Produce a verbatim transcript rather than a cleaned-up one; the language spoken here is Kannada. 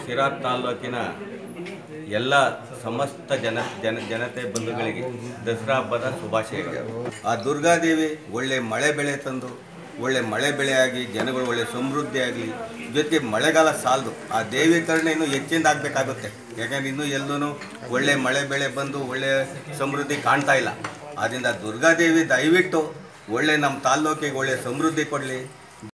ಸಿರಾ ತಾಲೂಕಿನ ಎಲ್ಲ ಸಮಸ್ತ ಜನ ಜನ ಜನತೆ ಬಂಧುಗಳಿಗೆ ದಸರಾ ಹಬ್ಬದ ಶುಭಾಶಯಗಳು. ಆ ದುರ್ಗಾದೇವಿ ಒಳ್ಳೆ ಮಳೆ ಬೆಳೆ ತಂದು ಒಳ್ಳೆ ಮಳೆ ಬೆಳೆಯಾಗಿ ಜನಗಳು ಒಳ್ಳೆ ಸಮೃದ್ಧಿ ಆಗಲಿ. ಜೊತೆಗೆ ಮಳೆಗಾಲ ಸಾಲದು, ಆ ದೇವಿ ಕರುಣೆ ಇನ್ನೂ ಹೆಚ್ಚಿಂದ ಆಗಬೇಕಾಗುತ್ತೆ. ಯಾಕಂದರೆ ಇನ್ನೂ ಎಲ್ಲೂ ಒಳ್ಳೆ ಮಳೆ ಬೆಳೆ ಬಂದು ಒಳ್ಳೆ ಸಮೃದ್ಧಿ ಕಾಣ್ತಾ ಇಲ್ಲ. ಆದ್ದರಿಂದ ದುರ್ಗಾದೇವಿ ದಯವಿಟ್ಟು ಒಳ್ಳೆ ನಮ್ಮ ತಾಲ್ಲೂಕಿಗೆ ಒಳ್ಳೆ ಸಮೃದ್ಧಿ ಕೊಡಲಿ.